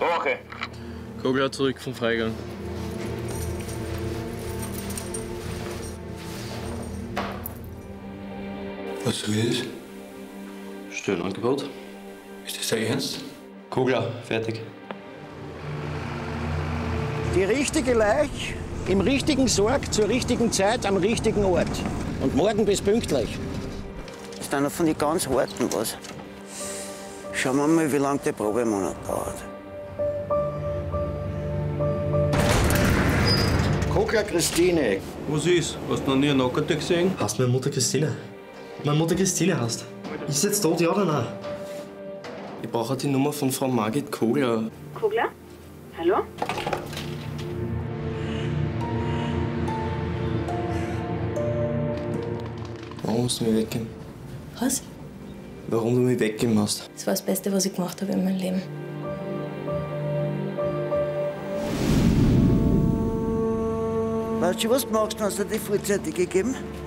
Wache. Kogler zurück vom Freigang. Was soll das? Störenangebot. Ist das dein Ernst? Kogler, fertig. Die richtige Leiche im richtigen Sarg zur richtigen Zeit am richtigen Ort. Und morgen bis pünktlich. Das ist einer von den ganz harten was. Schauen wir mal, wie lange der Probemonat dauert. Kogler Christine. Was ist? Hast du noch nie eine Nackerte gesehen? Hast du meine Mutter Christine? Meine Mutter Christine hast. Ist sie jetzt tot, ja oder nein? Ich brauche die Nummer von Frau Margit Kogler. Kogler? Hallo? Warum musst du mich weggeben? Was? Warum du mich weggeben hast? Das war das Beste, was ich gemacht habe in meinem Leben. Weißt du, was du machst, hast du die vorzeitig gegeben?